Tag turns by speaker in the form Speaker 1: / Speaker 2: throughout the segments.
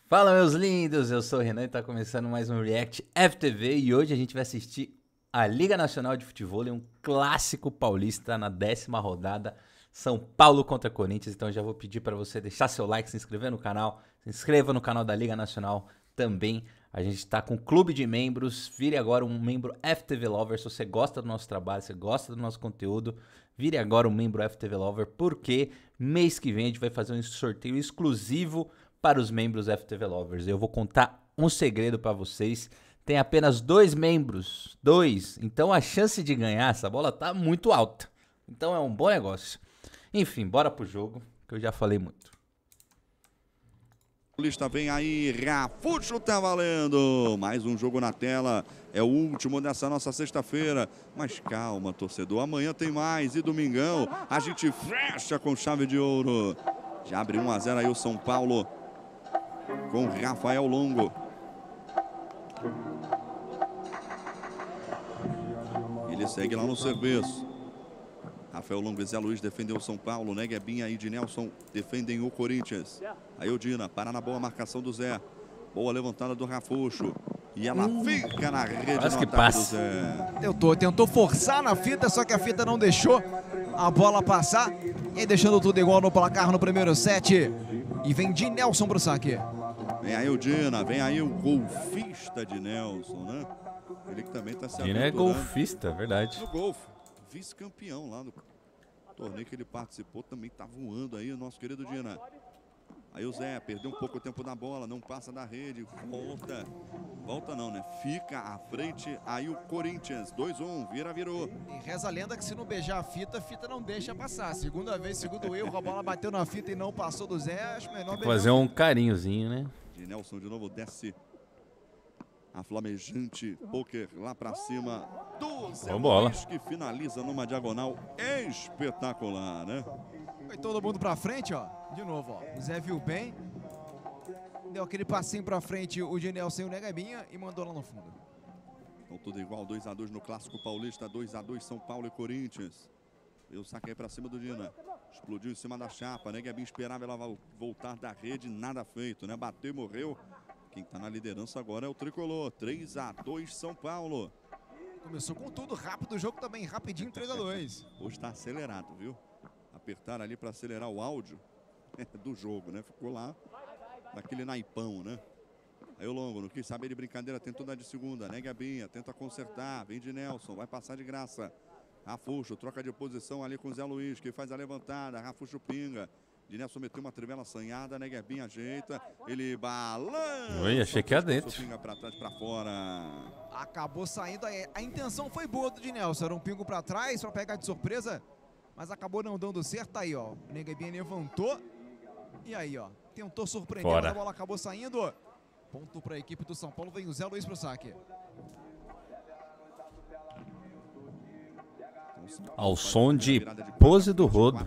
Speaker 1: Fala, meus lindos, eu sou o Renan e tá começando mais um React FTV e hoje a gente vai assistir a Liga Nacional de Futebol, um clássico paulista na 10ª rodada, São Paulo contra Corinthians. Então eu já vou pedir para você deixar seu like, se inscrever no canal, se inscreva no canal da Liga Nacional também. A gente tá com um clube de membros, vire agora um membro FTV Lover. Se você gosta do nosso trabalho, se você gosta do nosso conteúdo, vire agora um membro FTV Lover, porque mês que vem a gente vai fazer um sorteio exclusivo para os membros FTV Lovers. Eu vou contar um segredo para vocês. Tem apenas 2 membros, 2. Então a chance de ganhar essa bola tá muito alta. Então é um bom negócio. Enfim, bora pro jogo, que eu já falei muito.
Speaker 2: Lista vem aí, Rafuxo tá valendo. Mais um jogo na tela. É o último dessa nossa sexta-feira. Mas calma, torcedor. Amanhã tem mais. E domingão a gente fecha com chave de ouro. Já abre 1 a 0 aí o São Paulo com Rafael Longo. Ele segue lá no serviço. Rafael Longo e Zé Luiz defendeu o São Paulo. Neguebinha e Ednelson defendem o Corinthians. Aí o Dina para na boa marcação do Zé. Boa levantada do Rafuxo. E ela fica na rede no ataque do Zé.
Speaker 3: Tentou forçar na fita, só que a fita não deixou a bola passar. E aí deixando tudo igual no placar no primeiro set. E vem Ednelson pro saque.
Speaker 2: Vem aí o Dina, vem aí o golfista de Nelson, né? Ele que também está se
Speaker 1: Dina é golfista, verdade.
Speaker 2: No golfe, vice-campeão lá no torneio que ele participou, também tá voando aí o nosso querido Dina. Aí o Zé perdeu um pouco o tempo da bola, não passa da rede, volta não, né? Fica à frente, aí o Corinthians, 2-1, virou.
Speaker 3: E reza a lenda que se não beijar a fita não deixa passar. Segunda vez, segundo erro, a bola bateu na fita e não passou do Zé, acho melhor beijar.
Speaker 1: Fazer um carinhozinho, né?
Speaker 2: De Nelson de novo desce a flamejante poker lá pra cima do Zé Luiz, que finaliza numa diagonal espetacular, né?
Speaker 3: Foi todo mundo pra frente, ó. De novo, ó. O Zé viu bem. Deu aquele passinho pra frente o Ednelson e o Neguebinha e mandou lá no fundo.
Speaker 2: Então tudo igual, 2 a 2 no Clássico Paulista, 2 a 2 São Paulo e Corinthians. Eu saquei pra cima do Dina. Explodiu em cima da chapa. Neguebinha esperava ela voltar da rede, nada feito, né? Bateu e morreu. Quem tá na liderança agora é o Tricolor. 3 a 2 São Paulo.
Speaker 3: Começou com tudo, rápido o jogo também, rapidinho, 3 a 2.
Speaker 2: Hoje tá acelerado, viu? Apertaram ali para acelerar o áudio do jogo, né? Ficou lá naquele naipão, né? Aí o Longo, não quis saber de brincadeira, tentou dar de segunda. Neguebinha, tenta consertar, vem de Nelson, vai passar de graça. Rafuxo, troca de posição ali com o Zé Luiz, que faz a levantada. Rafuxo pinga. De Nelson meteu uma trivela assanhada, Neguebinha ajeita, ele balança.
Speaker 1: Oi, achei que ia dentro.
Speaker 2: Pinga pra trás, pra fora.
Speaker 3: Acabou saindo, a intenção foi boa do Ednelson, era um pingo pra trás, pra pegar de surpresa. Mas acabou não dando certo, aí ó, o Neguebinha levantou e aí ó, tentou surpreender, mas a bola acabou saindo. Ponto para a equipe do São Paulo, vem o Zé Luiz pro saque.
Speaker 1: Ao som de Pose do Rodo,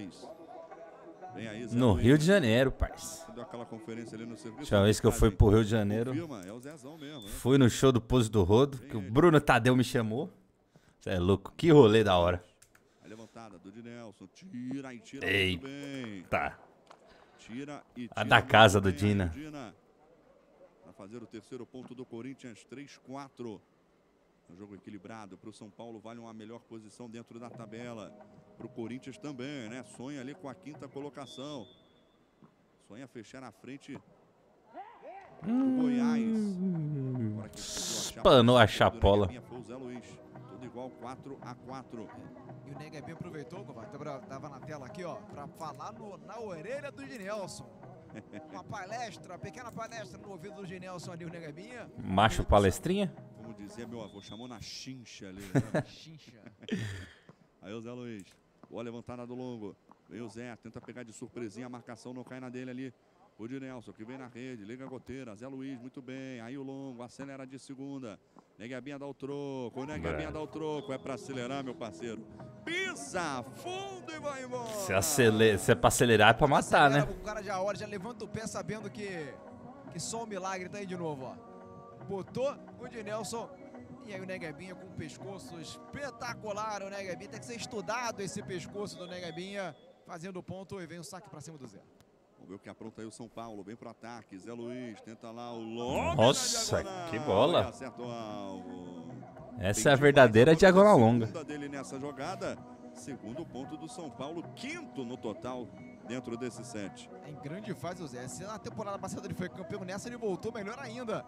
Speaker 1: no Rio de Janeiro, parça. Última vez que eu fui pro Rio de Janeiro, fui no show do Pose do Rodo, que o Bruno Tadeu me chamou. Você é louco, que rolê da hora.
Speaker 2: A levantada do Ednelson, tira e tira.
Speaker 1: Eita.
Speaker 2: Muito bem. Tira e tira.
Speaker 1: A da casa do Dina.
Speaker 2: Para fazer o terceiro ponto do Corinthians, 3-4. Um jogo equilibrado. Para o São Paulo vale uma melhor posição dentro da tabela. Para o Corinthians também, né? Sonha ali com a 5ª colocação. Sonha fechar na frente do Goiás.
Speaker 1: Espanou a chapola.
Speaker 2: Foi o Zé Luiz. Tudo igual, 4 a 4.
Speaker 3: E o Neguebinha aproveitou, tava na tela aqui, ó, para falar na orelha do Ednelson. Uma palestra, pequena palestra no ouvido do Ednelson ali, o Neguebinha.
Speaker 1: Macho palestrinha?
Speaker 2: Como dizia meu avô, chamou na chincha ali. Né?
Speaker 3: Chincha.
Speaker 2: Aí o Zé Luiz, boa levantada do Longo. Vem o Zé, tenta pegar de surpresinha, a marcação não cai na dele ali. O Ednelson que vem na rede, liga a goteira, Zé Luiz, muito bem. Aí o Longo, acelera de segunda. Neguebinha dá o troco, o Neguebinha dá o troco. É pra acelerar, meu parceiro. Pisa fundo e vai embora.
Speaker 1: Se é pra acelerar, é pra matar,
Speaker 3: acelera,
Speaker 1: né?
Speaker 3: O cara já levanta o pé sabendo que só o milagre tá aí de novo, ó. Botou o Ednelson. E aí o Neguebinha com um pescoço espetacular. O Neguebinha tem que ser estudado esse pescoço do Neguebinha. Fazendo o ponto e vem o saque pra cima do Zé.
Speaker 2: Vamos ver o que apronta aí o São Paulo. Vem pro ataque. Zé Luiz tenta lá o longo.
Speaker 1: Nossa, que bola.
Speaker 2: Acerta o alvo.
Speaker 1: Essa é a verdadeira diagonal longa.
Speaker 2: Segunda dele nessa jogada. Segundo ponto do São Paulo. Quinto no total dentro desse set.
Speaker 3: Em grande fase o Zé. Se na temporada passada ele foi campeão, nessa ele voltou melhor ainda.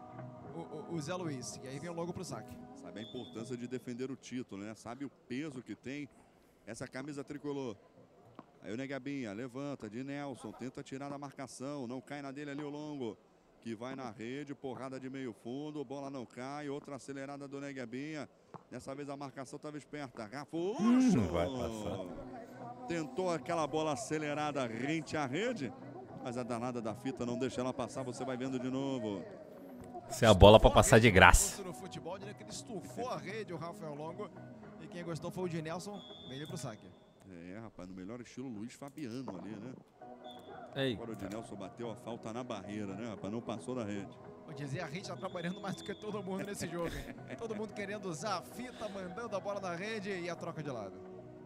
Speaker 3: O Zé Luiz. E aí vem logo pro saque.
Speaker 2: Sabe a importância de defender o título, né? Sabe o peso que tem essa camisa tricolor. Aí o Negabinha levanta de Nelson, tenta tirar da marcação, não cai na dele ali o Longo, que vai na rede, porrada de meio fundo, bola não cai, outra acelerada do Negabinha. Dessa vez a marcação estava esperta. Rafuxo!
Speaker 1: Vai passar.
Speaker 2: Tentou aquela bola acelerada rente à rede, mas a danada da fita não deixa ela passar, você vai vendo de novo.
Speaker 1: Essa é a bola para passar de graça.
Speaker 3: No futebol, diria que ele estufou a rede, o Rafael Longo. E quem gostou foi o de Nelson, veio pro saque.
Speaker 2: É, rapaz, no melhor estilo Luiz Fabiano ali, né?
Speaker 1: Ei.
Speaker 2: Agora o de Nelson bateu a falta na barreira, né, rapaz? Não passou da rede.
Speaker 3: Vou dizer, a rede tá trabalhando mais do que todo mundo nesse jogo, hein? Todo mundo querendo usar a fita, mandando a bola na rede e a troca de lado.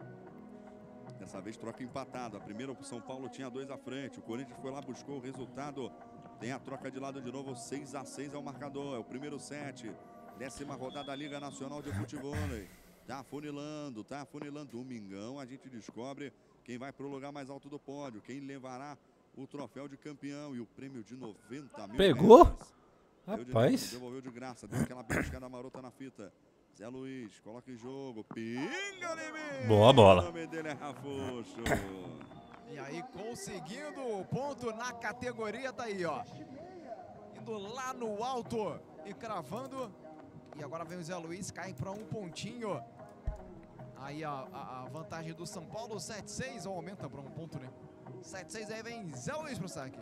Speaker 2: Dessa vez troca empatada. A primeira o São Paulo tinha 2 à frente. O Corinthians foi lá, buscou o resultado. Tem a troca de lado de novo, 6-6 é o marcador. É o primeiro set. 10ª rodada da Liga Nacional de Futebol. Tá afunilando, tá afunilando. Domingão a gente descobre quem vai pro lugar mais alto do pódio. Quem levará o troféu de campeão e o prêmio de 90 mil.
Speaker 1: Pegou?
Speaker 2: Reais.
Speaker 1: Rapaz.
Speaker 2: Devolveu de graça, deu aquela beliscada marota na fita. Zé Luiz, coloca em jogo. Pinga em mim.
Speaker 1: Boa bola.
Speaker 2: O nome dele é Rafuxo.
Speaker 3: E aí conseguindo o ponto na categoria, tá aí, ó. Indo lá no alto e cravando. E agora vem o Zé Luiz, cai para um pontinho. Aí a vantagem do São Paulo, 7-6, ou aumenta para um ponto, né? 7-6, aí vem Zé Luiz pro saque.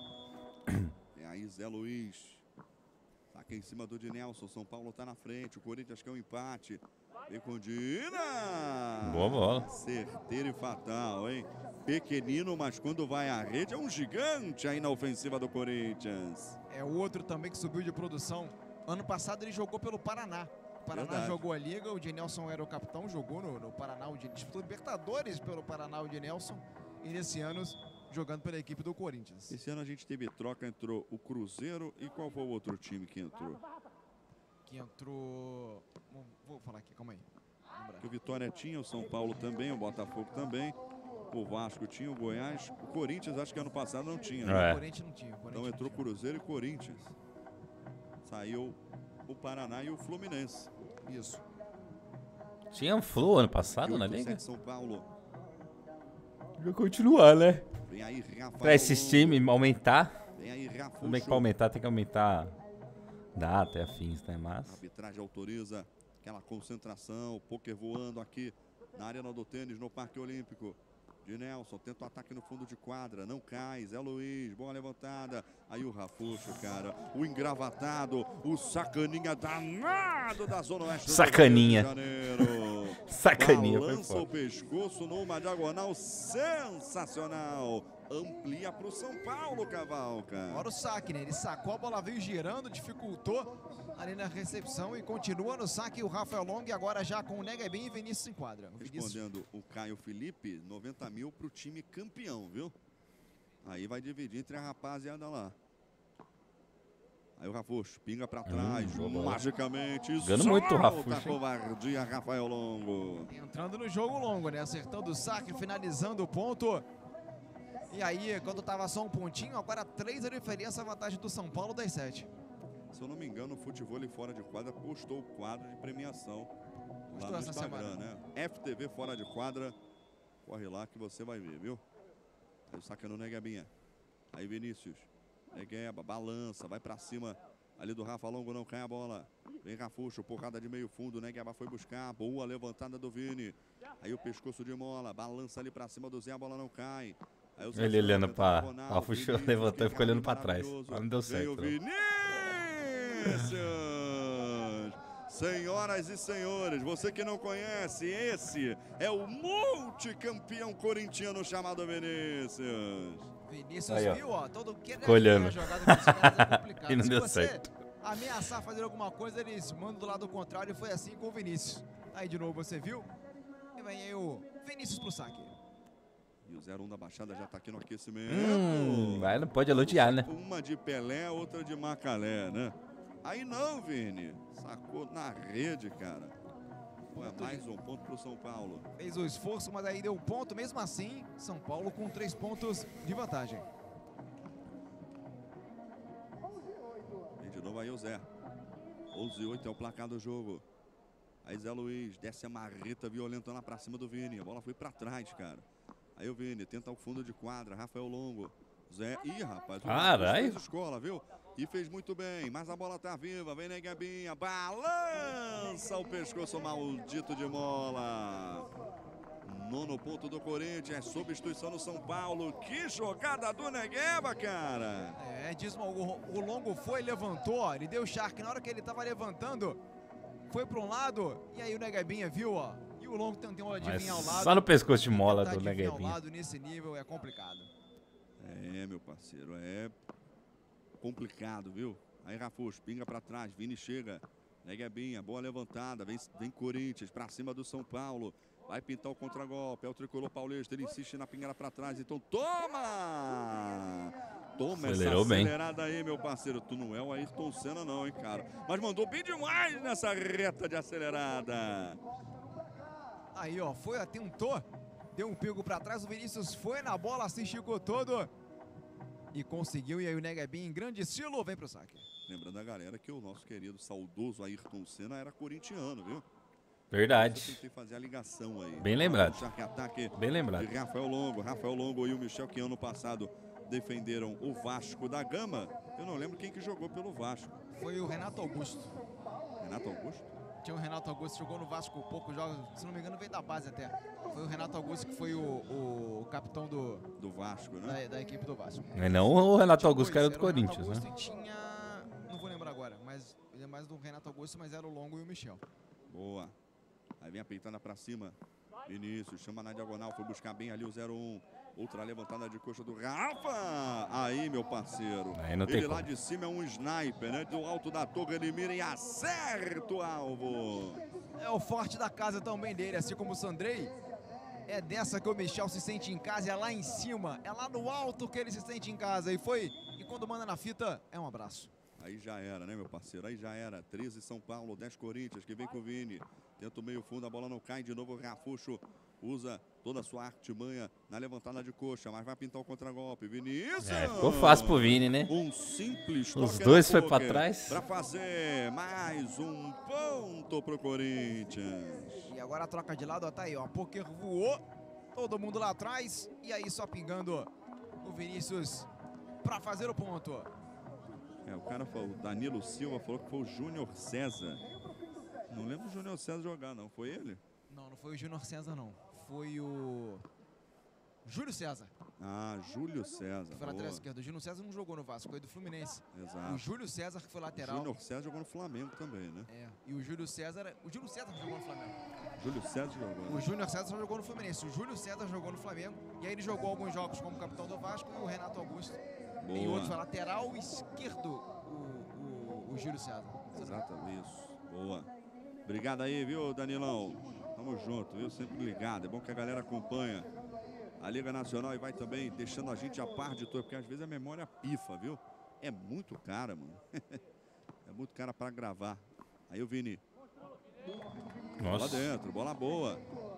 Speaker 2: E aí Zé Luiz. Saque em cima do de Nelson, São Paulo tá na frente. O Corinthians quer um empate. Vem com Dina.
Speaker 1: Boa bola.
Speaker 2: Certeiro e fatal, hein? Pequenino, mas quando vai à rede é um gigante aí na ofensiva do Corinthians.
Speaker 3: É o outro também que subiu de produção. Ano passado ele jogou pelo Paraná. O Paraná
Speaker 2: Verdade.
Speaker 3: jogou a Liga, o Ednelson era o capitão, jogou no Paraná, o disputou Libertadores pelo Paraná, o Ednelson. E nesse ano jogando pela equipe do Corinthians.
Speaker 2: Esse ano a gente teve troca, entrou o Cruzeiro e qual foi o outro time que entrou?
Speaker 3: Que entrou... Vou falar aqui, calma aí. Lembrar.
Speaker 2: Que o Vitória tinha, o São Paulo também, o Botafogo também, o Vasco tinha, o Goiás, o Corinthians acho que ano passado não tinha, né?
Speaker 3: O Corinthians não tinha. O Corinthians
Speaker 2: Então entrou
Speaker 3: não tinha.
Speaker 2: Cruzeiro e Corinthians. Saiu o Paraná e o Fluminense.
Speaker 3: Isso.
Speaker 1: Tinha um Flu ano passado na
Speaker 2: 8-7
Speaker 1: liga?
Speaker 2: São Paulo.
Speaker 1: Vai continuar, né?
Speaker 2: Vem aí, Rafael.
Speaker 1: Pra esses times aumentar.
Speaker 2: Vem aí, Rafuxo.
Speaker 1: Tudo bem que pra aumentar tem que aumentar data e afins, né?
Speaker 2: A
Speaker 1: Mas.
Speaker 2: arbitragem autoriza aquela concentração, o pôquer voando aqui na Arena do Tênis, no Parque Olímpico. De Nelson, tenta o ataque no fundo de quadra, não cai, Zé Luiz, boa levantada. Aí o Rafuxo, cara, o engravatado, o sacaninha danado da Zona Oeste.
Speaker 1: Sacaninha.
Speaker 2: Do Rio de Janeiro.
Speaker 1: Sacaninha, foi
Speaker 2: Balança o
Speaker 1: foda.
Speaker 2: pescoço numa diagonal sensacional. Amplia para o São Paulo, Cavalca.
Speaker 3: Agora o saque, né? Ele sacou, a bola veio girando, dificultou ali na recepção e continua no saque o Rafael Long, agora já com o Negabinha e Vinícius em quadra. O Vinícius...
Speaker 2: Respondendo o Caio Felipe, 90 mil para o time campeão, viu? Aí vai dividir entre a rapaziada lá. Aí o Rafuxo pinga para trás,
Speaker 1: boa bola.
Speaker 2: magicamente.
Speaker 1: Jogando muito o
Speaker 2: solta
Speaker 1: Rafuxo,
Speaker 2: a
Speaker 1: hein?
Speaker 2: covardia, Rafael Longo.
Speaker 3: Entrando no jogo longo, né? Acertando o saque, finalizando o ponto. E aí, quando tava só um pontinho, agora 3 a diferença, a vantagem do São Paulo das 7.
Speaker 2: Se eu não me engano, o futebol fora de quadra postou o quadro de premiação lá
Speaker 3: Postou
Speaker 2: no
Speaker 3: essa
Speaker 2: Instagram,
Speaker 3: semana.
Speaker 2: né? FTV fora de quadra. Corre lá que você vai ver, viu? Aí o saque no Negabinha. Aí Vinícius. Negueba, balança, vai pra cima ali do Rafa Longo, não cai a bola. Vem Rafuxo, porrada de meio fundo, Negueba foi buscar, boa levantada do Vini. Aí o pescoço de Mola, balança ali pra cima do Zé, a bola não cai. Aí o Zé
Speaker 1: Ele olhando
Speaker 2: tenta
Speaker 1: pra.
Speaker 2: Ronaldo,
Speaker 1: Rafuxo
Speaker 2: Vinícius,
Speaker 1: levantou e ficou olhando pra
Speaker 2: maravilhoso.
Speaker 1: trás. Mas não deu
Speaker 2: Vem o
Speaker 1: certo. Não.
Speaker 2: Vinícius! Senhoras e senhores, você que não conhece, esse é o multicampeão corintiano chamado Vinícius.
Speaker 3: Vinícius
Speaker 1: Aí, ó.
Speaker 3: viu, ó, todo que
Speaker 1: Ficou olhando.
Speaker 3: jogada desse cara é complicado.
Speaker 1: E não
Speaker 3: Se
Speaker 1: deu
Speaker 3: você
Speaker 1: certo.
Speaker 3: ameaçar fazer alguma coisa, eles mandam do lado contrário e foi assim com o Vinícius. Aí de novo você viu? E vem aí o Vinícius pro saque.
Speaker 2: E E o 0-1 da Baixada já tá aqui no aquecimento.
Speaker 1: Vai, não pode elogiar, né?
Speaker 2: Uma de Pelé, outra de Macalé, né? Aí não, Vini. Sacou na rede, cara. Ué, mais um ponto pro São Paulo.
Speaker 3: Fez o esforço, mas aí deu um ponto. Mesmo assim, São Paulo com 3 pontos de vantagem.
Speaker 2: Vem de novo aí o Zé. 11-8 é o placar do jogo. Aí Zé Luiz desce a marreta violenta lá pra cima do Vini. A bola foi pra trás, cara. Aí o Vini tenta o fundo de quadra. Rafael Longo. Zé. Ih, rapaz.
Speaker 1: Caralho.
Speaker 2: Fez escola, viu? E fez muito bem. Mas a bola tá viva. Vem Neguebinha. Balança o pescoço maldito de mola. 9º ponto do Corinthians. Substituição no São Paulo. Que jogada do Negueba, cara.
Speaker 3: Disma, o Longo foi, levantou, ó, ele deu o charque na hora que ele tava levantando, foi para um lado, e aí o Neguebinha viu, ó, e o Longo tentou adivinhar ao lado.
Speaker 1: Só no pescoço de mola do
Speaker 3: adivinhar
Speaker 1: Neguebinha.
Speaker 3: ao lado nesse nível é complicado.
Speaker 2: Meu parceiro, é complicado, viu? Aí Rafuxo, pinga pra trás, Vini chega, Neguebinha, boa levantada, vem Corinthians pra cima do São Paulo. Vai pintar o contragolpe, é o tricolor paulista, ele insiste na pingada pra trás, então toma! Toma
Speaker 1: Acelerou
Speaker 2: essa
Speaker 1: bem.
Speaker 2: acelerada aí, meu parceiro. Tu não é o Ayrton Senna não, hein, cara. Mas mandou bem demais nessa reta de acelerada.
Speaker 3: Aí, ó, foi, tentou, deu um pico pra trás, o Vinícius foi na bola, se esticou todo e conseguiu. E aí o Neguebinha, em grande estilo, vem pro saque.
Speaker 2: Lembrando a galera que o nosso querido, saudoso Ayrton Senna era corintiano, viu?
Speaker 1: Verdade.
Speaker 2: Eu tentei fazer a ligação aí.
Speaker 1: Bem lembrado.
Speaker 2: Ataque
Speaker 1: Bem lembrado.
Speaker 2: de Rafael Longo e o Michel, que ano passado defenderam o Vasco da Gama. Eu não lembro quem que jogou pelo Vasco.
Speaker 3: Foi o Renato Augusto.
Speaker 2: Renato Augusto?
Speaker 3: Tinha o Renato Augusto, jogou no Vasco poucos jogos, se não me engano veio da base até. Foi o Renato Augusto que foi o capitão do
Speaker 2: Vasco, né?
Speaker 3: Da equipe do Vasco.
Speaker 1: Mas não o Renato Augusto, que era do Corinthians, né?
Speaker 3: E tinha, não vou lembrar agora, mas ele é mais do Renato Augusto, mas era o Longo e o Michel.
Speaker 2: Boa. Aí vem a peitada pra cima. Vinícius chama na diagonal, foi buscar bem ali o 0-1. Outra levantada de coxa do Rafa. Aí, meu parceiro.
Speaker 1: Aí não tem
Speaker 2: ele
Speaker 1: como.
Speaker 2: lá de cima é um sniper, né? Do alto da torre ele mira e acerta o alvo.
Speaker 3: É o forte da casa também dele, assim como o Sandrei. É dessa que o Michel se sente em casa, é lá em cima, é lá no alto que ele se sente em casa. E quando manda na fita, é um abraço.
Speaker 2: Aí já era, né, meu parceiro? Aí já era. 13 São Paulo, 10 Corinthians, que vem com o Vini. Tenta o meio fundo, a bola não cai. De novo o Rafuxo usa toda a sua artimanha na levantada de coxa, mas vai pintar o contragolpe. Vinícius!
Speaker 1: Ficou fácil pro Vini, né?
Speaker 2: Um simples
Speaker 1: Os
Speaker 2: toque
Speaker 1: dois
Speaker 2: no
Speaker 1: foi
Speaker 2: poker
Speaker 1: pra trás.
Speaker 2: Pra fazer mais um ponto pro Corinthians.
Speaker 3: E agora a troca de lado, ó, tá aí, ó. Poker voou, todo mundo lá atrás. E aí só pingando o Vinícius pra fazer o ponto.
Speaker 2: O cara falou, o Danilo Silva falou que foi o Júnior César. Não lembro do Júnior César jogar, não. Foi ele?
Speaker 3: Não foi o Júnior César, não. Foi o Júlio César.
Speaker 2: Ah, Júlio César.
Speaker 3: Que foi lateral esquerdo. O Júnior César não jogou no Vasco, foi do Fluminense.
Speaker 2: Exato.
Speaker 3: O Júlio César que foi lateral.
Speaker 2: O Júnior César jogou no Flamengo também, né?
Speaker 3: E o Júlio César jogou no Flamengo.
Speaker 2: Júlio César jogou.
Speaker 3: O Júnior César só jogou no Fluminense. O Júlio César jogou no Flamengo. E aí ele jogou alguns jogos como capitão do Vasco e o Renato Augusto.
Speaker 2: Boa.
Speaker 3: Em outro foi lateral esquerdo, o Júlio César.
Speaker 2: Exatamente, isso. Boa. Obrigado aí, viu, Danilão? Tamo junto, viu? Sempre ligado. É bom que a galera acompanha a Liga Nacional e vai também deixando a gente a par de tudo, porque às vezes a memória pifa, viu? É muito cara, mano. É muito cara pra gravar. Aí o Vini.
Speaker 1: Nossa.
Speaker 2: Bola dentro, bola boa.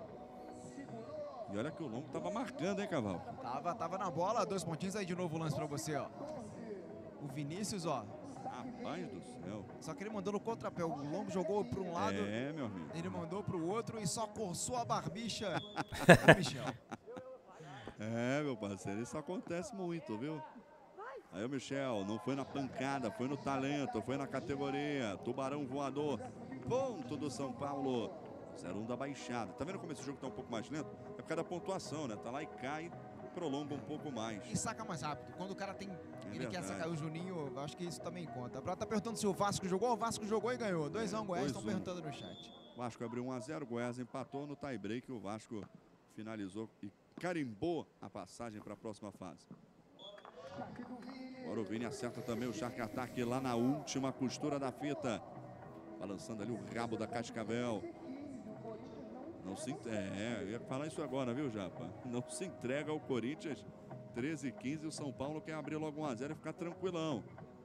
Speaker 2: E olha que o Longo tava marcando, hein, Cavalo?
Speaker 3: Tava na bola, 2 pontinhos aí de novo o lance pra você, ó. O Vinícius, ó.
Speaker 2: Rapaz do céu.
Speaker 3: Só que ele mandou no contrapé. O Longo jogou para um lado.
Speaker 2: Meu amigo.
Speaker 3: Ele mandou para o outro e só coçou a barbicha do Michel.
Speaker 2: Meu parceiro, isso acontece muito, viu? Aí o Michel não foi na pancada, foi no talento, foi na categoria. Tubarão voador, ponto do São Paulo. 0-1 da Baixada. Tá vendo como esse jogo tá um pouco mais lento? É por causa da pontuação, né? Tá lá e cai, prolonga um pouco mais.
Speaker 3: E saca mais rápido. Quando o cara tem... ele
Speaker 2: verdade.
Speaker 3: quer sacar o Juninho, eu acho que isso também conta. Pra tá perguntando se o Vasco jogou e ganhou. 2-1 Goiás, estão perguntando no chat.
Speaker 2: O Vasco abriu 1-0, Goiás empatou no tie-break. O Vasco finalizou e carimbou a passagem para a próxima fase. Agora o Vini acerta também o charque-ataque lá na última costura da fita. Balançando ali o rabo da Cascavel. Não se eu ia falar isso agora, viu, Japa? Não se entrega ao Corinthians. 13-15, o São Paulo quer abrir logo 1 a 0 e ficar tranquilão.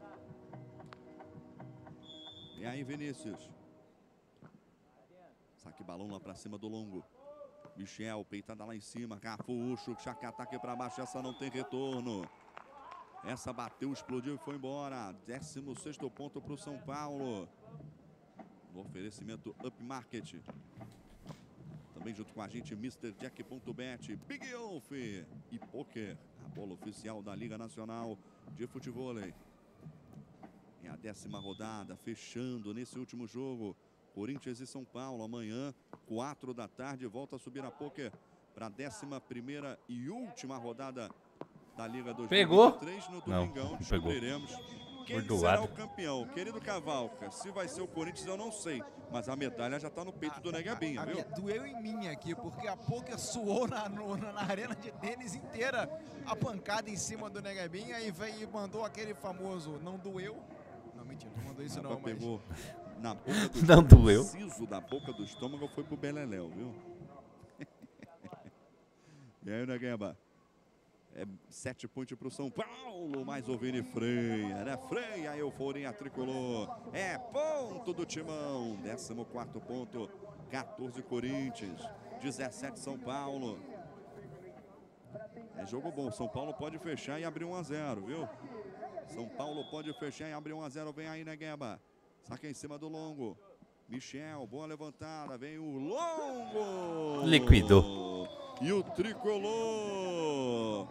Speaker 2: E aí, Vinícius. Saque balão lá pra cima do Longo. Michel, peitada lá em cima. Cafucho, chaca ataque pra baixo. Essa não tem retorno. Essa bateu, explodiu e foi embora. 16º ponto pro São Paulo. No oferecimento Up Market. Também junto com a gente, MrJack.bet, Big Wolf e Poker. A bola oficial da Liga Nacional de Futevôlei. É a 10ª rodada, fechando nesse último jogo. Corinthians e São Paulo, amanhã, 4 da tarde, volta a subir a Poker para a 11ª e última rodada da Liga 2023.
Speaker 1: Pegou?
Speaker 2: No domingão, descobriremos quem será o campeão. Querido Cavalca, se vai ser o Corinthians eu não sei, mas a medalha já está no peito do Negabinha, viu?
Speaker 3: Doeu em mim aqui, porque a Poker suou na arena de tênis inteira a pancada em cima do Negabinha e veio e mandou aquele famoso não doeu. Não, mentira, não mandou isso não, mas...
Speaker 2: Pegou na boca do
Speaker 1: não doeu.
Speaker 2: O siso da boca do estômago foi pro Beleléu, viu? E aí, Negueba? É 7 pontos pro São Paulo, mais o Vini Freia, né? Freia, euforia tricolor. É ponto do Timão. 14º ponto, 14 Corinthians, 17 São Paulo. É jogo bom. São Paulo pode fechar e abrir 1 a 0, viu? São Paulo pode fechar e abrir 1 a 0. Vem aí, Negueba. Saca em cima do Longo. Michel, boa levantada. Vem o Longo.
Speaker 1: Liquidou.
Speaker 2: E o tricolor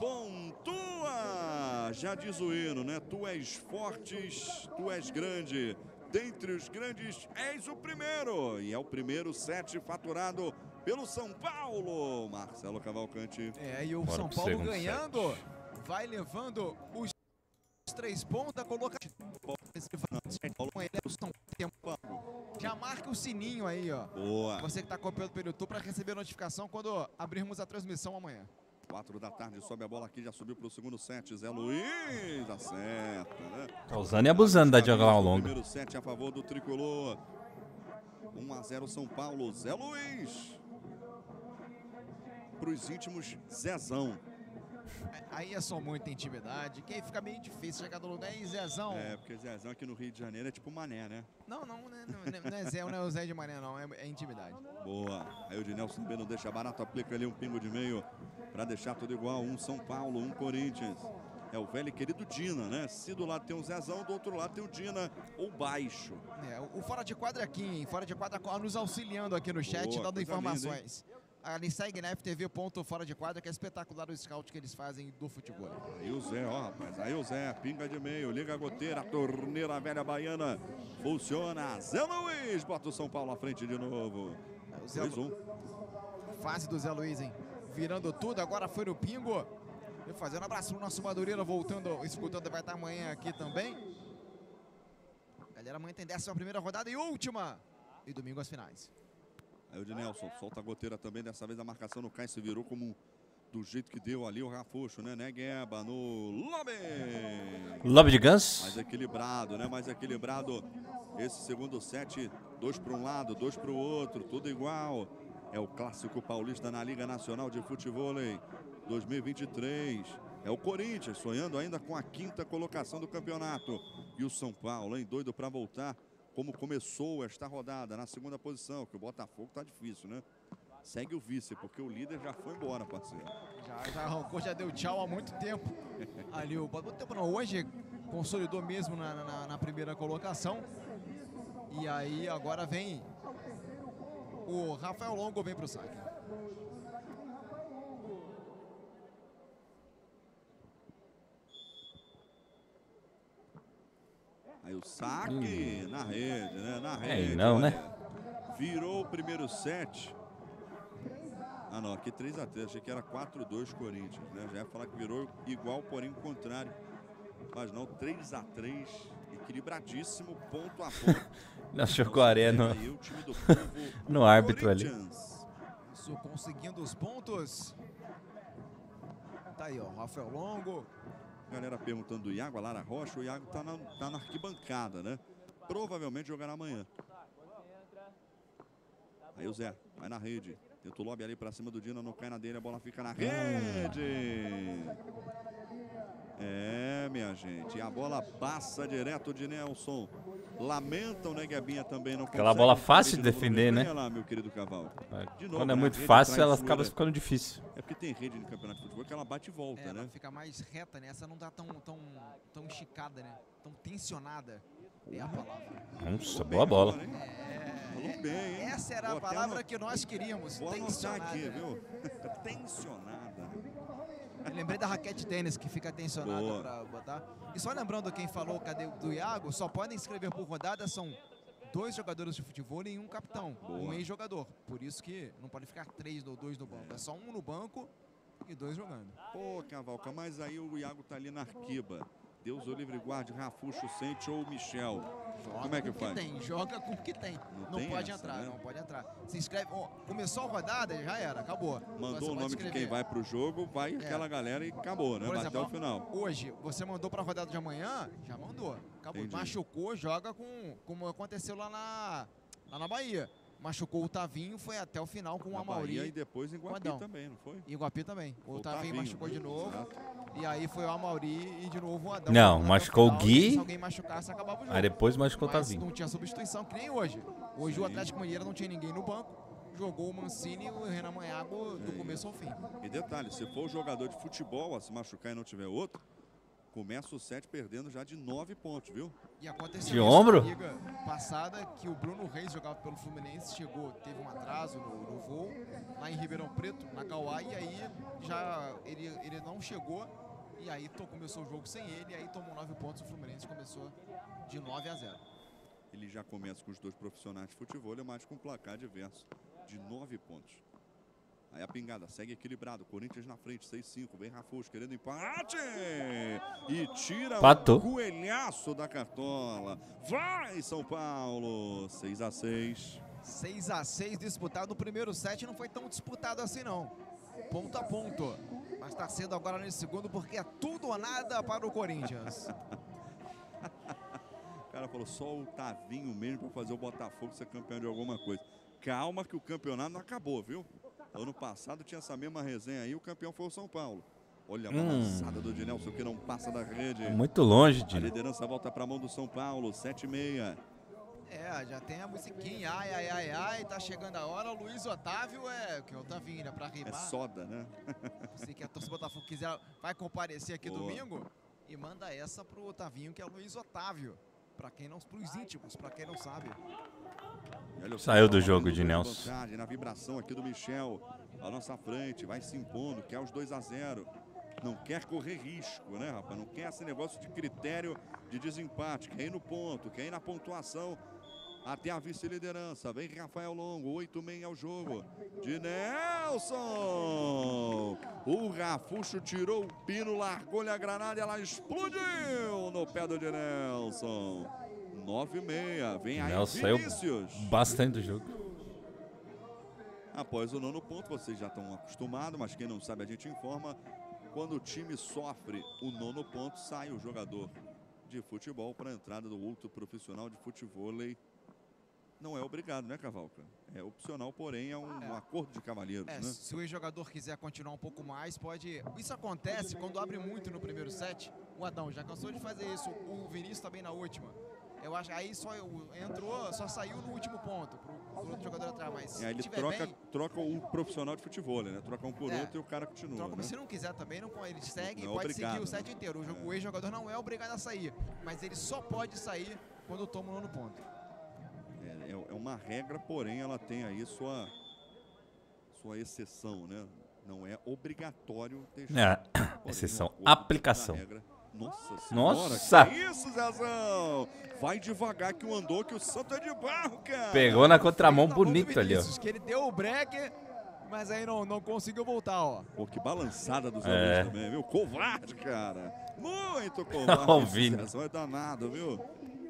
Speaker 2: pontua. Já diz o hino, né? Tu és fortes, tu és grande. Dentre os grandes, és o primeiro. E é o primeiro 7 faturado pelo São Paulo. Marcelo Cavalcante.
Speaker 3: E o São Paulo ganhando. Vai levando os 3 pontos da colocação. Já marca o sininho aí, ó.
Speaker 2: Boa.
Speaker 3: Você que está acompanhando pelo YouTube para receber a notificação quando abrirmos a transmissão amanhã.
Speaker 2: 4 da tarde, sobe a bola aqui, já subiu para o segundo set. Zé Luiz, acerta, né?
Speaker 1: Tá usando e abusando da diagonal longa.
Speaker 2: Primeiro set a favor do tricolor. 1 a 0 São Paulo. Zé Luiz. Para os íntimos, Zezão.
Speaker 3: Aí é só muita intimidade, que aí fica meio difícil chegar no lugar. E Zezão...
Speaker 2: É, porque Zezão aqui no Rio de Janeiro é tipo Mané, né?
Speaker 3: Não é Zé, não é o Zé de Mané, não. É intimidade.
Speaker 2: Boa. Aí o Dinelson também não deixa barato, aplica ali um pingo de meio para deixar tudo igual. 1 São Paulo, 1 Corinthians. É o velho e querido Dina, né? Se do lado tem o Zezão, do outro lado tem o Dina ou baixo.
Speaker 3: O Fora de Quadra aqui, hein? Fora de Quadra nos auxiliando aqui no chat, boa, dando informações. Ali segue na FTV ponto Fora de Quadra, que é espetacular o scout que eles fazem do futebol.
Speaker 2: Aí o Zé, ó, rapaz, aí o Zé, pinga de meio, liga a goteira, a torneira velha baiana, funciona. Zé Luiz, bota o São Paulo à frente de novo. 2-1.
Speaker 3: Fase do Zé Luiz, hein? Virando tudo, agora foi no pingo. E fazendo abraço no nosso Madureira, voltando, escutando, vai estar amanhã aqui também. Galera, amanhã tem 11ª rodada e última. E domingo as finais.
Speaker 2: Aí o Dinelson solta a goteira também, dessa vez a marcação no Caio se virou como do jeito que deu ali o Rafuxo, né? Negueba no lobby.
Speaker 1: Lobby de ganso.
Speaker 2: Mais equilibrado, né? Mais equilibrado esse segundo set. 2 para um lado, 2 para o outro, tudo igual. É o clássico paulista na Liga Nacional de Futevôlei 2023. É o Corinthians sonhando ainda com a 5ª colocação do campeonato. E o São Paulo, hein? Doido para voltar. Como começou esta rodada, na 2ª posição, que o Botafogo tá difícil, né? Segue o vice, porque o líder já foi embora, parceiro.
Speaker 3: Já arrancou, já deu tchau há muito tempo. Ali o tempo não, hoje consolidou mesmo na primeira colocação. E aí agora vem o Rafael Longo, vem pro saque.
Speaker 2: Aí o saque na rede, né? Na rede.
Speaker 1: Não,
Speaker 2: olha,
Speaker 1: né?
Speaker 2: Virou o primeiro set. Ah, não, aqui 3 a 3. Achei que era 4-2 Corinthians, né? Já ia falar que virou igual, porém contrário. Mas não, 3 a 3. Equilibradíssimo, ponto a ponto.
Speaker 1: Jogou arena no árbitro ali.
Speaker 3: Isso, conseguindo os pontos. Tá aí, ó, Rafael Longo.
Speaker 2: Galera perguntando do Iago, a Lara Rocha. O Iago tá na arquibancada, né? Provavelmente jogará amanhã. Aí o Zé, vai na rede. Tenta o lobby ali pra cima do Dino, não cai na dele, a bola fica na rede. É, minha gente, e a bola passa direto de Nelson. Lamenta o Neguebinha também, não consegue.
Speaker 1: Aquela bola fácil de defender, né?
Speaker 2: Olha lá, meu querido cavalo. De novo,
Speaker 1: Quando é
Speaker 2: né,
Speaker 1: muito
Speaker 2: a rede
Speaker 1: fácil, ela acaba
Speaker 2: traiçoeira.
Speaker 1: ficando difícil.
Speaker 2: É porque tem rede no campeonato de futebol que ela bate e volta,
Speaker 3: Ela
Speaker 2: né?
Speaker 3: fica mais reta, né? Essa não tá tão esticada, né? Tão tensionada. É a palavra.
Speaker 1: Nossa, boa bola.
Speaker 2: Agora, hein? Falou bem, hein?
Speaker 3: Essa era a
Speaker 2: Vou até
Speaker 3: palavra que nós queríamos.
Speaker 2: Vou anotar
Speaker 3: Tensionada.
Speaker 2: aqui, viu? Tensionada.
Speaker 3: Eu lembrei da raquete tênis que fica tensionada
Speaker 2: Boa.
Speaker 3: pra botar. E só lembrando quem falou, cadê do Iago, só podem escrever por rodada, são 2 jogadores de futebol e um capitão,
Speaker 2: Boa.
Speaker 3: um ex-jogador. Por isso que não pode ficar 3 ou 2 no banco. É só um no banco e 2 jogando.
Speaker 2: Pô, Cavalca, mas aí o Iago tá ali na arquiba. Deus o livre guarde, Rafuxo, Sente ou Michel.
Speaker 3: Joga
Speaker 2: Como é que
Speaker 3: com o
Speaker 2: faz?
Speaker 3: tem, joga com o que tem.
Speaker 2: Não
Speaker 3: Não
Speaker 2: tem
Speaker 3: pode
Speaker 2: essa,
Speaker 3: entrar,
Speaker 2: né?
Speaker 3: não pode entrar. Se inscreve, ó, começou a rodada, já era, acabou. Você
Speaker 2: Mandou o
Speaker 3: pode
Speaker 2: nome de
Speaker 3: escrever.
Speaker 2: quem vai pro jogo, vai aquela galera e acabou, né?
Speaker 3: Por
Speaker 2: Vai
Speaker 3: exemplo,
Speaker 2: até o final.
Speaker 3: Hoje, você mandou pra rodada de amanhã, já mandou. Acabou.
Speaker 2: Entendi.
Speaker 3: Machucou, joga como aconteceu lá na Bahia. Machucou o Tavinho, foi até o final com o
Speaker 2: Na Bahia
Speaker 3: Amauri.
Speaker 2: e depois em Guapi
Speaker 3: Adão.
Speaker 2: também, não foi?
Speaker 3: E o Guapi também.
Speaker 2: Foi
Speaker 3: O
Speaker 2: o
Speaker 3: Tavinho
Speaker 2: Tavinho,
Speaker 3: machucou
Speaker 2: né?
Speaker 3: de novo.
Speaker 2: Exato.
Speaker 3: E aí foi o Amauri e de novo o Adão.
Speaker 1: Não,
Speaker 3: Até
Speaker 1: machucou o
Speaker 3: final,
Speaker 1: Gui.
Speaker 3: e se alguém machucasse, acabava o jogo.
Speaker 1: Aí depois machucou o
Speaker 3: Mas
Speaker 1: Tavinho.
Speaker 3: não tinha substituição, que nem hoje. Hoje o
Speaker 2: Sim.
Speaker 3: Atlético Mineiro não tinha ninguém no banco. Jogou o Mancini e o Renan Manhago do começo ao fim.
Speaker 2: E detalhe, se for o jogador de futebol a se machucar e não tiver outro, começa o set perdendo já de 9 pontos, viu?
Speaker 3: E aconteceu
Speaker 1: De
Speaker 3: isso
Speaker 1: ombro?
Speaker 3: na liga passada, que o Bruno Reis jogava pelo Fluminense, chegou, teve um atraso no voo, lá em Ribeirão Preto, na Cauá, e aí já ele não chegou, e aí começou o jogo sem ele, e aí tomou 9 pontos, o Fluminense começou de 9-0.
Speaker 2: Ele já começa com os 2 profissionais de futebol, mas com um placar diverso de 9 pontos. Aí a pingada segue equilibrado. Corinthians na frente, 6-5. Vem Rafuxo querendo empate. E tira
Speaker 1: Empatou.
Speaker 2: o coelhaço da cartola. Vai, São Paulo. 6-6.
Speaker 3: 6-6 disputado no primeiro set, não foi tão disputado assim não. Ponto a ponto. Mas está sendo agora nesse segundo porque é tudo ou nada para o Corinthians.
Speaker 2: O cara falou só o Tavinho mesmo para fazer o Botafogo ser campeão de alguma coisa. Calma que o campeonato não acabou, viu? Ano passado tinha essa mesma resenha aí, o campeão foi o São Paulo. Olha a balançada do Dinelson que não passa da rede.
Speaker 1: Muito longe,
Speaker 2: A
Speaker 1: Dino.
Speaker 2: liderança volta para a mão do São Paulo, 7-6.
Speaker 3: É, já tem a musiquinha, ai, ai, ai, ai, tá chegando a hora, o Luiz Otávio que é o Tavinho, né, pra
Speaker 2: É
Speaker 3: rimar.
Speaker 2: soda, né?
Speaker 3: Se que a torcida do Botafogo quiser, vai comparecer aqui
Speaker 2: Boa.
Speaker 3: domingo e manda essa pro Otavinho, que é o Luiz Otávio. Pra quem não, pros íntimos, pra quem não sabe.
Speaker 2: E olha o
Speaker 1: Saiu
Speaker 2: São
Speaker 1: do
Speaker 2: Paulo
Speaker 1: jogo
Speaker 2: abrindo
Speaker 1: de
Speaker 2: grande
Speaker 1: Nelson.
Speaker 2: vantagem, na vibração aqui do Michel. À nossa frente, vai se impondo, quer os 2-0. Não quer correr risco, né, rapaz? Não quer esse negócio de critério de desempate. Quer ir no ponto, quer ir na pontuação até a vice-liderança. Vem Rafael Longo, 8-6 ao jogo. De Nelson. O Rafuxo tirou o pino, largou-lhe a granada e ela explodiu no pé do de Nelson. 9-6. Vem aí
Speaker 1: Nelson saiu
Speaker 2: Vinícius.
Speaker 1: bastante do jogo.
Speaker 2: Após o 9º ponto, vocês já estão acostumados, mas quem não sabe a gente informa. Quando o time sofre o 9º ponto, sai o jogador de futebol para a entrada do outro profissional de futevôlei. Não é obrigado, né, Cavalca? É opcional, porém é um acordo de cavalheiros, né?
Speaker 3: Se o ex-jogador quiser continuar um pouco mais, pode... Isso acontece quando abre muito no primeiro set. O Adão já cansou de fazer isso, o Vinícius também na última. Eu acho aí só entrou, só saiu no último ponto pro outro jogador entrar, mas se
Speaker 2: Ele
Speaker 3: tiver bem,
Speaker 2: troca o profissional de futevôlei, né? Troca um por outro e o cara continua,
Speaker 3: troca,
Speaker 2: né?
Speaker 3: se não quiser também, ele segue e
Speaker 2: Não é
Speaker 3: pode
Speaker 2: obrigado,
Speaker 3: seguir o
Speaker 2: né?
Speaker 3: set inteiro. O ex-jogador não é obrigado a sair, mas ele só pode sair quando toma o 9º ponto.
Speaker 2: É uma regra, porém ela tem aí sua exceção, né? Não é obrigatório deixar. Porém,
Speaker 1: exceção,
Speaker 2: um acordo
Speaker 1: aplicação.
Speaker 2: da regra. Nossa
Speaker 1: Nossa!
Speaker 2: Senhora, que isso, Zezão! Vai devagar que o andou, que o santo é de barro, cara!
Speaker 1: Pegou na contramão
Speaker 3: Tá bom do
Speaker 1: bonito ali, ó.
Speaker 3: Vinícius, que ele deu o break, mas aí não conseguiu voltar, ó.
Speaker 2: Pô, que balançada dos
Speaker 1: É.
Speaker 2: alunos também, viu? Covarde, cara! Muito covarde!
Speaker 1: Ó, o
Speaker 2: Esse
Speaker 1: Vini.
Speaker 2: Zezão é danado, viu?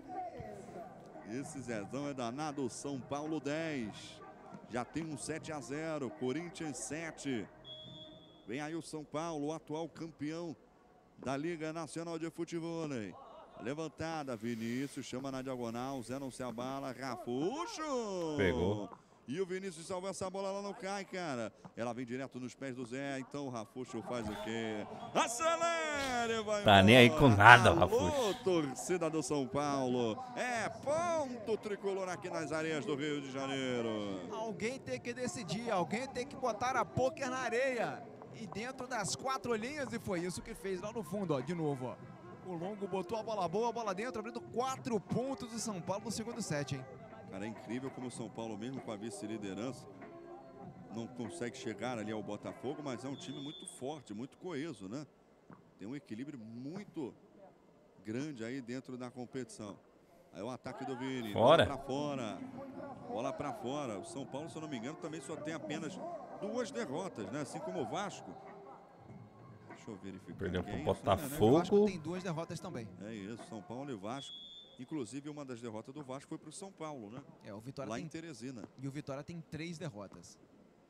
Speaker 2: Esse Zezão é danado. São Paulo 10. Já tem um 7-0. Corinthians 7. Vem aí o São Paulo, o atual campeão da Liga Nacional de Futevôlei. Levantada, Vinícius chama na diagonal, Zé não se abala, Rafuxo.
Speaker 1: Pegou.
Speaker 2: E o Vinícius salvou essa bola, ela não cai, cara. Ela vem direto nos pés do Zé, então o Rafuxo faz o quê? Acelere, vai
Speaker 1: Tá nem aí com nada,
Speaker 2: Alô,
Speaker 1: Rafuxo.
Speaker 2: torcida do São Paulo. É ponto tricolor aqui nas areias do Rio de Janeiro.
Speaker 3: Alguém tem que decidir, alguém tem que botar a pôquer na areia. E dentro das 4 linhas, e foi isso que fez lá no fundo, ó, de novo, ó. O Longo botou a bola boa, a bola dentro, abrindo 4 pontos do São Paulo no segundo set, hein?
Speaker 2: Cara, é incrível como o São Paulo, mesmo com a vice-liderança, não consegue chegar ali ao Botafogo, mas é um time muito forte, muito coeso, né? Tem um equilíbrio muito grande aí dentro da competição. Aí o ataque do Vini.
Speaker 1: Fora.
Speaker 2: Bola pra fora. Bola pra fora. O São Paulo, se eu não me engano, também só tem apenas 2 derrotas, né? Assim como o Vasco. Deixa eu verificar.
Speaker 1: Perdeu
Speaker 2: aqui.
Speaker 1: pro
Speaker 2: É isso, né?
Speaker 1: Botafogo.
Speaker 3: O Vasco tem 2 derrotas também.
Speaker 2: É isso, São Paulo e Vasco. Inclusive, uma das derrotas do Vasco foi pro São Paulo, né?
Speaker 3: É, o Vitória
Speaker 2: Lá
Speaker 3: tem...
Speaker 2: em Teresina.
Speaker 3: E o Vitória tem 3 derrotas.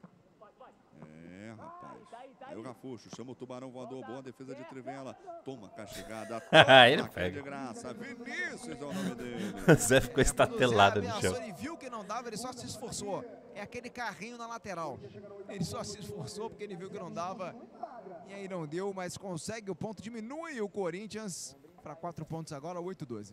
Speaker 2: É, rapaz. Aí o Rafuxo chama o tubarão voador. Boa defesa de Trivela. Toma cachegada.
Speaker 1: Ele
Speaker 2: Toma,
Speaker 1: pega.
Speaker 2: de graça. Vinícius é o nome dele.
Speaker 1: O Zé ficou estatelado no
Speaker 3: Quando o Zé
Speaker 1: chão.
Speaker 3: ameaçou, ele viu que não dava, ele só se esforçou. É aquele carrinho na lateral. Ele só se esforçou porque ele viu que não dava. E aí não deu, mas consegue o ponto. Diminui o Corinthians para 4 pontos agora, 8-12.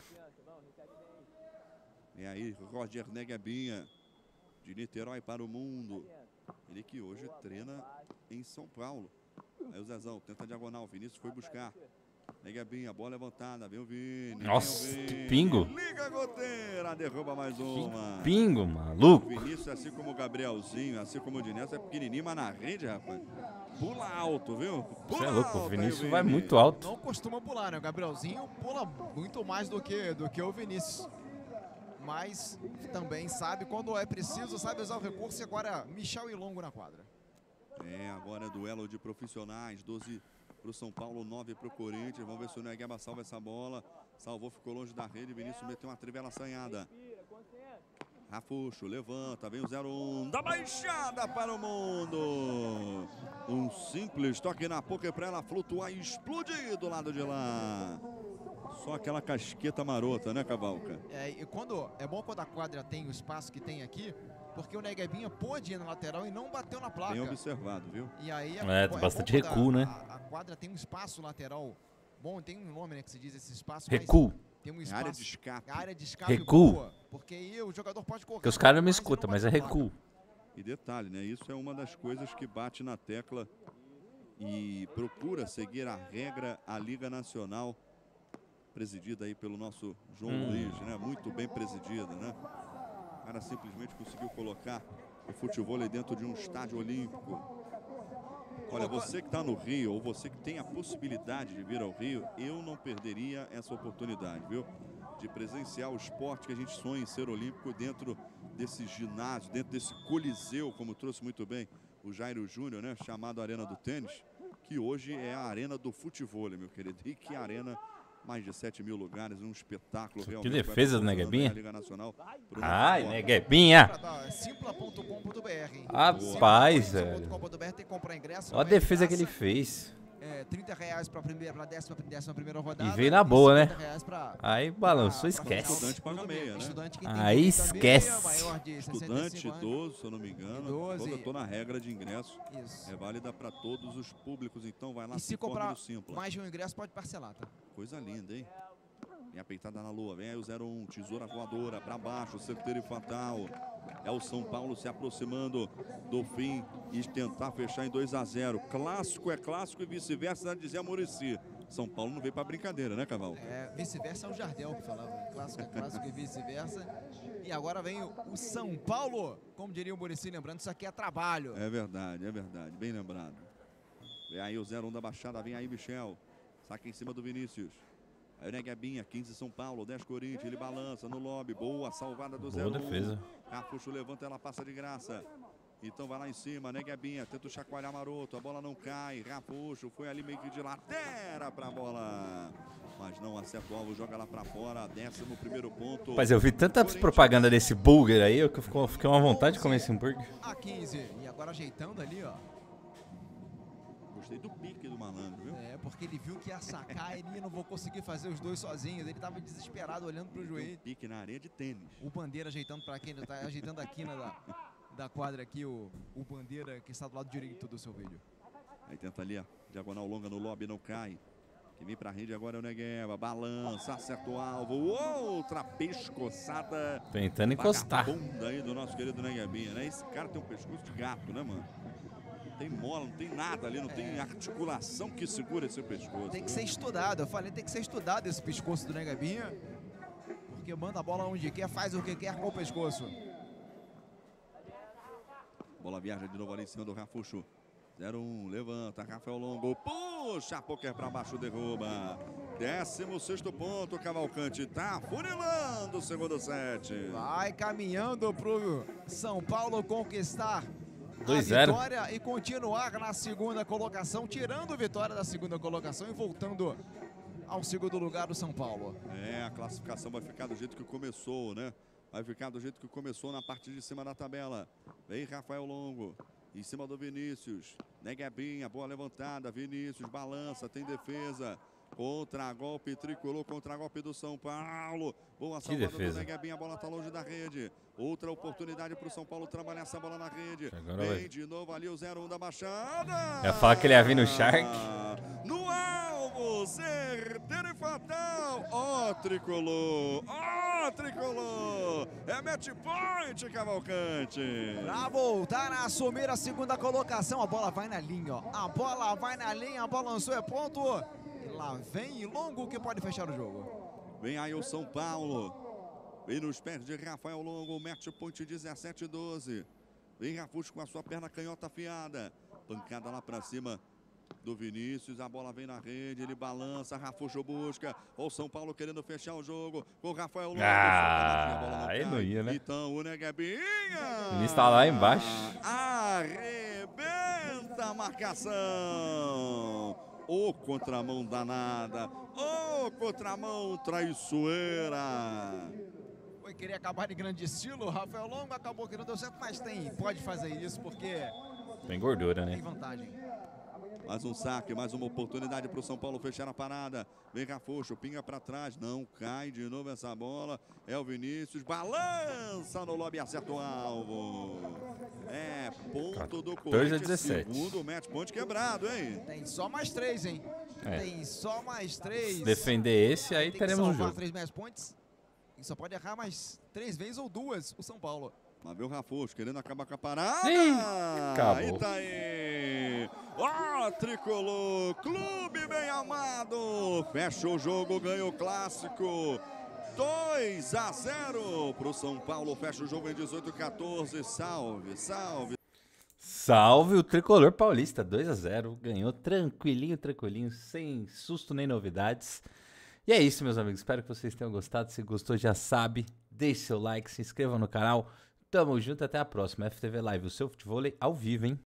Speaker 2: E aí, Roger Neguebinha, de Niterói para o mundo. Ele que hoje treina em São Paulo. Aí o Zezão tenta a diagonal, Vinícius foi buscar. Neguebinha, bola levantada, vem o Vini.
Speaker 1: Nossa,
Speaker 2: vem o
Speaker 1: que
Speaker 2: Vini.
Speaker 1: pingo.
Speaker 2: Liga a goteira, derruba mais uma.
Speaker 1: Pingo, maluco.
Speaker 2: Vinícius, assim como o Gabrielzinho, assim como o Dinés, é pequenininho, mas na rede, rapaz. Pula alto, viu? Pula
Speaker 1: Você é louco, o
Speaker 2: alto,
Speaker 1: Vinícius
Speaker 2: aí o
Speaker 1: vai
Speaker 2: Vini.
Speaker 1: muito alto.
Speaker 3: Não costuma pular, né? O Gabrielzinho pula muito mais do que o Vinícius. Mas também sabe quando é preciso, sabe usar o recurso. E agora Michel e Longo na quadra.
Speaker 2: É, agora é duelo de profissionais, 12 para o São Paulo, 9 para o Corinthians. Vamos ver se o Negueba salva essa bola. Salvou, ficou longe da rede. Vinícius meteu uma trivela assanhada. Rafuxo, levanta, vem o 0-1 da Baixada para o mundo. Um simples toque na poker para ela flutuar e explodir do lado de lá. Só aquela casqueta marota, né, Cavalca?
Speaker 3: É, e é bom quando a quadra tem o espaço que tem aqui, porque o Neguebinha pôde ir na lateral e não bateu na placa.
Speaker 2: Bem observado, viu?
Speaker 3: E aí
Speaker 1: Tem bastante
Speaker 3: bom quando
Speaker 1: recuo, né?
Speaker 3: A quadra tem um espaço lateral bom, tem um nome, né, que se diz esse espaço.
Speaker 1: Recuo.
Speaker 3: Mas tem um espaço,
Speaker 2: Área de escape.
Speaker 3: área de escape
Speaker 1: Recuo.
Speaker 3: boa, porque aí o jogador pode correr.
Speaker 1: Porque os caras não me
Speaker 3: mais e
Speaker 1: escutam,
Speaker 3: não
Speaker 1: mas é
Speaker 3: bate na placa.
Speaker 1: recuo.
Speaker 2: E detalhe, né? Isso é uma das coisas que bate na tecla e procura seguir a regra, a Liga Nacional, presidida aí pelo nosso João Luiz, né? Muito bem presidida, né? O cara simplesmente conseguiu colocar o futebol aí dentro de um estádio olímpico. Olha, você que está no Rio, ou você que tem a possibilidade de vir ao Rio, eu não perderia essa oportunidade, viu? De presenciar o esporte que a gente sonha em ser olímpico dentro desse ginásio, dentro desse coliseu, como trouxe muito bem o Jairo Júnior, né? Chamado Arena do Tênis, que hoje é a arena do futebol, meu querido. E que arena, mais de 7 mil lugares, um espetáculo realmente.
Speaker 1: Que defesa do Neguebinha.
Speaker 2: Liga Nacional pro nosso
Speaker 1: Ai,
Speaker 2: esporte.
Speaker 1: Neguebinha.
Speaker 3: Simpla.com.br.
Speaker 1: Rapaz, velho.
Speaker 3: Simpla.com.br tem que comprar ingresso.
Speaker 1: Olha a defesa que ele fez.
Speaker 3: R$30 para a décima primeira rodada.
Speaker 1: E veio na boa, né?
Speaker 3: R$50 pra,
Speaker 1: Aí balançou,
Speaker 3: pra
Speaker 1: esquece.
Speaker 2: Estudante paga meia, né?
Speaker 3: Estudante que
Speaker 1: Aí
Speaker 3: tem
Speaker 1: esquece.
Speaker 3: meia, maior de 65
Speaker 2: Estudante,
Speaker 3: anos.
Speaker 2: idoso, se eu não me engano.
Speaker 3: 12.
Speaker 2: Toda a regra de ingresso
Speaker 3: Isso.
Speaker 2: é válida para todos os públicos. Então vai lá,
Speaker 3: E se
Speaker 2: informe
Speaker 3: comprar
Speaker 2: do Simpla.
Speaker 3: mais de um ingresso, pode parcelar, tá?
Speaker 2: Coisa linda, hein? Vem a peitada na lua, vem aí o 0-1, tesoura voadora, para baixo, certeiro e fatal. É o São Paulo se aproximando do fim e tentar fechar em 2-0. Clássico é clássico e vice-versa, dizia Muricy. São Paulo não veio para brincadeira, né, Caval?
Speaker 3: Vice-versa é o Jardel que falava. Clássico é clássico e vice-versa. E agora vem o São Paulo, como diria o Muricy, lembrando, isso aqui é trabalho.
Speaker 2: É verdade, bem lembrado. Vem aí o 0-1 da Baixada, vem aí Michel. Saca em cima do Vinícius. Aí o Neguebinha, 15 São Paulo, 10 Corinthians, ele balança no lobby, boa salvada do 0-1.
Speaker 1: Boa defesa.
Speaker 2: Rafuxo levanta, ela passa de graça. Então vai lá em cima, Neguebinha, tenta o chacoalhar maroto, a bola não cai. Rafuxo foi ali meio que de lateral pra bola. Mas não acerta o alvo, joga lá pra fora, 11º ponto.
Speaker 1: Rapaz, eu vi tanta propaganda desse burger aí, que eu fiquei uma vontade de comer esse hambúrguer.
Speaker 3: A 15. E agora ajeitando ali, ó.
Speaker 2: Gostei do pique do malandro, viu?
Speaker 3: É, porque ele viu que ia sacar, ele não vou conseguir fazer os dois sozinhos. Ele tava desesperado olhando pro juiz.
Speaker 2: Pique na areia de tênis.
Speaker 3: O Bandeira ajeitando pra quem tá ajeitando a quina da quadra aqui, o Bandeira que está do lado direito do seu vídeo.
Speaker 2: Aí tenta ali, ó, diagonal longa no lobby, não cai. Quem vem pra rede agora é o Negueba. Balança, acerta o alvo. Outra pescoçada.
Speaker 1: Tentando encostar.
Speaker 2: Bunda aí do nosso querido Neguebinha, né? Esse cara tem um pescoço de gato, né, mano? Não tem mola, não tem nada ali, não tem articulação que segura esse pescoço.
Speaker 3: Tem que ser estudado, eu falei, tem que ser estudado esse pescoço do Neguebinha. Porque manda a bola onde quer, faz o que quer com o pescoço.
Speaker 2: Bola viaja de novo ali em cima do Rafuxo. 0-1, levanta, Rafael Longo, puxa, poker pra baixo, derruba. 16º ponto, Cavalcante tá funilando o segundo set.
Speaker 3: Vai caminhando pro São Paulo conquistar
Speaker 1: 2-0.
Speaker 3: a vitória e continuar na segunda colocação, tirando vitória da segunda colocação e voltando ao segundo lugar do São Paulo.
Speaker 2: É, a classificação vai ficar do jeito que começou, né? Vai ficar do jeito que começou na parte de cima da tabela. Vem Rafael Longo. Em cima do Vinícius. Neguebinha, boa levantada. Vinícius balança, tem defesa. Contra-golpe tricolor, contra-golpe do São Paulo. Boa salvada do Neguebinha, a bola tá longe da rede. Outra oportunidade pro São Paulo trabalhar essa bola na rede. Vem de novo ali o 0-1 da Baixada.
Speaker 1: Eu ia falar que ele ia vir no Shark.
Speaker 2: No alvo, certeiro e fatal. Ó, tricolor. Ó, tricolor. É match point, Cavalcante.
Speaker 3: Pra voltar a assumir a segunda colocação, a bola vai na linha, ó. A bola vai na linha, balançou, é ponto. E lá vem Longo que pode fechar o jogo.
Speaker 2: Vem aí o São Paulo. Vem nos pés de Rafael Longo, match point 17-12. Vem Rafuxo com a sua perna canhota afiada. Pancada lá pra cima do Vinícius, a bola vem na rede, ele balança, Rafuxo busca. O São Paulo querendo fechar o jogo com o Rafael Longo.
Speaker 1: Aí não ia, né?
Speaker 2: Então o Neguebinha.
Speaker 1: O Vinícius tá lá embaixo.
Speaker 2: Arrebenta a marcação. Ô contramão danada. Ô contramão traiçoeira.
Speaker 3: Foi querer acabar em grande estilo, o Rafael Longo acabou que não deu certo, mas pode fazer isso porque
Speaker 1: tem gordura, né?
Speaker 3: tem vantagem.
Speaker 2: Mais um saque, mais uma oportunidade para o São Paulo fechar a parada. Vem Rafuxo, pinga para trás, não cai de novo essa bola. É o Vinícius, balança no lobby, acerta o alvo. É, ponto do Corinthians, segundo match point quebrado, hein?
Speaker 3: Tem só mais 3, hein? Tem só mais 3.
Speaker 1: Se defender esse, aí teremos um jogo.
Speaker 3: 3 match points. E só pode errar mais 3 vezes ou 2 o São Paulo.
Speaker 2: Mas vê o Rafuxo querendo acabar com a parada.
Speaker 1: Acabou.
Speaker 2: E tá aí. Ó, tricolor, clube bem amado. Fecha o jogo, ganha o clássico. 2-0 pro São Paulo. Fecha o jogo em 18-14. Salve, salve.
Speaker 1: Salve o tricolor paulista. 2-0. Ganhou tranquilinho, tranquilinho, sem susto nem novidades. E é isso, meus amigos. Espero que vocês tenham gostado. Se gostou, já sabe. Deixe seu like, se inscreva no canal. Tamo junto, até a próxima. FTV Live, o seu futevôlei ao vivo, hein?